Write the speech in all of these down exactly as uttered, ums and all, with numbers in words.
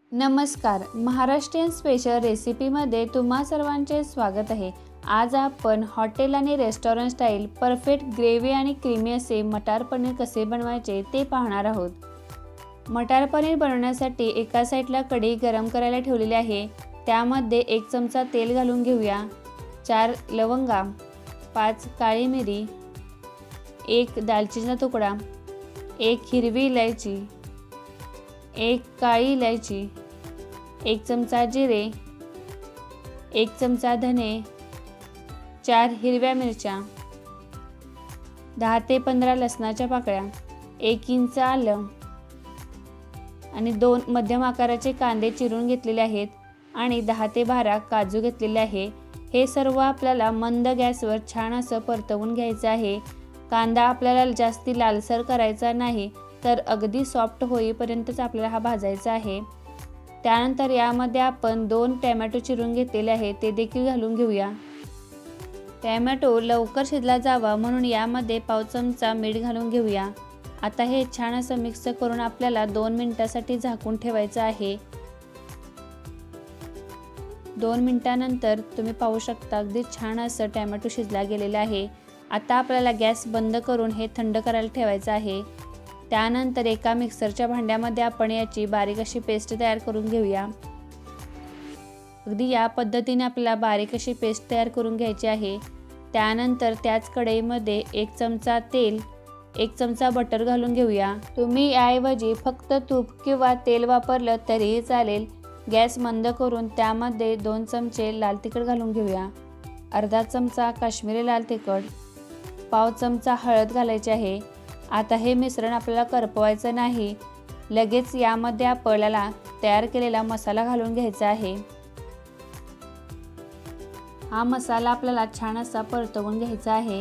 नमस्कार, महाराष्ट्रीयन स्पेशल रेसिपीमध्ये तुम्हा सर्वांचे स्वागत आहे। आज आपण हॉटेल आणि रेस्टॉरंट स्टाईल परफेक्ट ग्रेव्ही आणि क्रीमी असे मटार पनीर कसे बनवायचे ते पाहणार आहोत। मटार पनीर बनवण्यासाठी एका साईडला कढई गरम करायला ठेवलेली आहे। त्यामध्ये एक चमचा तेल घालून घेऊया। चार लवंगा, पाच काळी मिरी, एक दालचिनीचा तुकडा, एक हिरवी इलायची, एक काळी इलायची, एक चमचा जिरे, एक चमचा धने, चार हिरव्या मिरच्या, दहा ते पंधरा लसणाच्या पाकळ्या, एक इंच आलं आणि दोन मध्यम आकाराचे कांदे चिरून घेतलेले आहेत आणि दहा ते बारा काजू घेतलेले आहे। हे सर्व आपल्याला मंद गॅसवर छान असं परतवून घ्यायचं आहे। कांदा आपल्याला जास्ती लालसर करायचा नाही, तर अगदी सॉफ्ट होईपर्यंतच आपल्याला हा भाजायचा आहे। त्यानंतर यामध्ये आपण दोन टोमॅटो चिरून घेतलेले आहेत, ते देखील घालून घेऊया। टोमॅटो लवकर शिजला जावा म्हणून यामध्ये पाव चमचा मीठ घालून घेऊया। आता हे छान असं मिक्स करून आपल्याला दोन मिनिटांसाठी झाकून ठेवायचं आहे। दोन मिनिटांनंतर तुम्ही पाहू शकता अगदी छान असं टोमॅटो शिजला गेलेला आहे। आता आपल्याला गॅस बंद करून हे थंड करायला ठेवायचं आहे। त्यानंतर एका मिक्सरच्या भांड्यामध्ये आपण याची बारीक अशी पेस्ट तयार करून घेऊया। अगदी या पद्धतीने आपल्याला बारीक अशी पेस्ट तयार करून घ्यायची आहे। त्यानंतर त्याच कढईमध्ये एक चमचा तेल, एक चमचा बटर घालून घेऊया। तुम्ही याऐवजी फक्त तूप किंवा तेल वापरलं तरीही चालेल। गॅस मंद करून त्यामध्ये दोन चमचे लाल तिखट घालून घेऊया। अर्धा चमचा काश्मीरी लाल तिखट, पाव चमचा हळद घालायची आहे। आता हे मिश्रण आपल्याला करपवायचं नाही, लगेच यामध्ये आपल्याला तयार केलेला मसाला घालून घ्यायचा आहे। हा मसाला आपल्याला छान असा परतवून घ्यायचा आहे।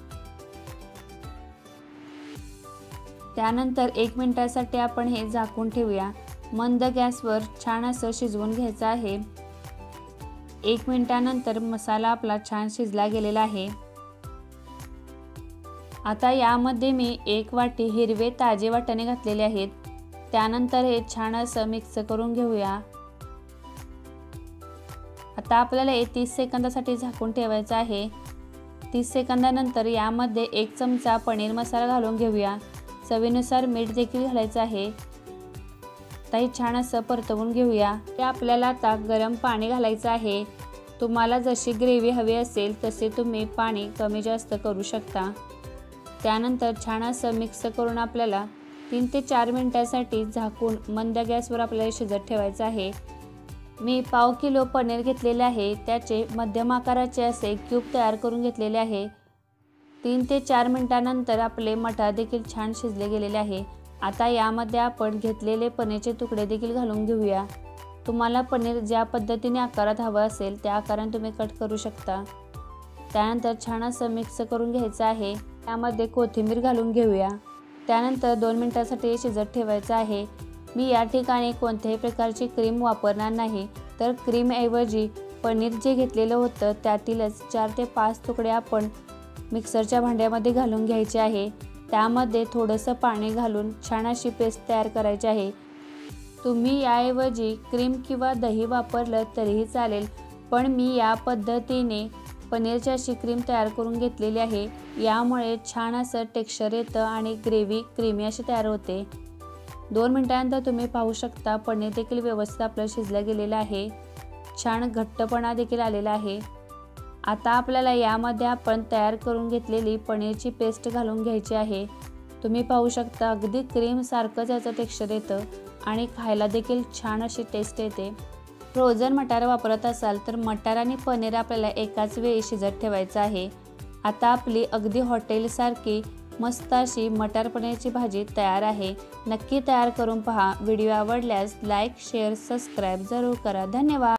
त्यानंतर एक मिनिटासाठी आपण हे झाकून ठेवूया। मंद गॅसवर छान असं शिजवून घ्यायचं आहे। एक मिनिटानंतर मसाला आपला छान शिजला गेलेला आहे। आता यामध्ये मी एक वाटी हिरवे ताजे वाटाणे घातलेले आहेत। त्यानंतर हे छान असं मिक्स करून घेऊया। आता आपल्याला हे तीस सेकंदासाठी झाकून ठेवायचं आहे। तीस सेकंदानंतर यामध्ये एक चमचा पनीर मसाला घालून घेऊया। चवीनुसार मीठ देखील घालायचं आहे। आता हे छान असं परतवून घेऊया। ते आपल्याला आता गरम पाणी घालायचं आहे। तुम्हाला जशी ग्रेव्ही हवी असेल तसे तुम्ही पाणी कमी जास्त करू शकता। त्यानंतर छान असं मिक्स करून आपल्याला तीन ते चार मिनिटांसाठी झाकून मंद गॅसवर आपल्याला शिजत ठेवायचं आहे। मी पाव किलो पनीर घेतलेले आहे, त्याचे मध्यम आकाराचे असे क्यूब तयार करून घेतलेले आहे। तीन ते चार मिनिटांनंतर आपले मटार देखील छान शिजले गेलेले आहे। आता यामध्ये आपण घेतलेले पनीरचे तुकडे देखील घालून घेऊया। तुम्हाला पनीर ज्या पद्धतीने आकारात हवं असेल त्या आकाराने तुम्ही कट करू शकता। त्यानंतर छान असं मिक्स करून घ्यायचं आहे। त्यामध्ये कोथिंबीर घालून घेऊया। त्यानंतर दोन मिनिटांसाठी शिजत ठेवायचं आहे। मी या ठिकाणी कोणत्याही प्रकारची क्रीम वापरणार नाही, तर क्रीमऐवजी पनीर जे घेतलेलं होतं त्यातीलच चार ते पाच तुकडे आपण मिक्सरच्या भांड्यामध्ये घालून घ्यायचे आहे। त्यामध्ये थोडंसं पाणी घालून छान अशी पेस्ट तयार करायची आहे। तुम्ही याऐवजी क्रीम किंवा दही वापरलं तरीही चालेल, पण मी या पद्धतीने पनीरची अशी क्रीम तयार करून घेतलेली आहे। यामुळे छान असं टेक्स्चर येतं आणि ग्रेव्ही क्रीमी अशी तयार होते। दोन मिनिटांनंतर तुम्ही पाहू शकता पनीर देखील व्यवस्थित आपलं शिजलं गेलेलं आहे। छान घट्टपणा देखील आलेला आहे। आता आपल्याला यामध्ये आपण तयार करून घेतलेली पनीरची पेस्ट घालून घ्यायची आहे। तुम्ही पाहू शकता अगदी क्रीम सारखंच याचं टेक्स्चर येतं आणि खायला देखील छान अशी टेस्ट येते। फ्रोझन मटार वापरत असाल तर मटार आणि पनीर आपल्याला एकाच वेळी शिजत ठेवायचं आहे। आता आपली अगदी हॉटेलसारखी मस्त अशी मटार पनीरची भाजी तयार आहे। नक्की तयार करून पहा। व्हिडिओ आवडल्यास लाईक, शेअर, सबस्क्राईब जरूर करा। धन्यवाद।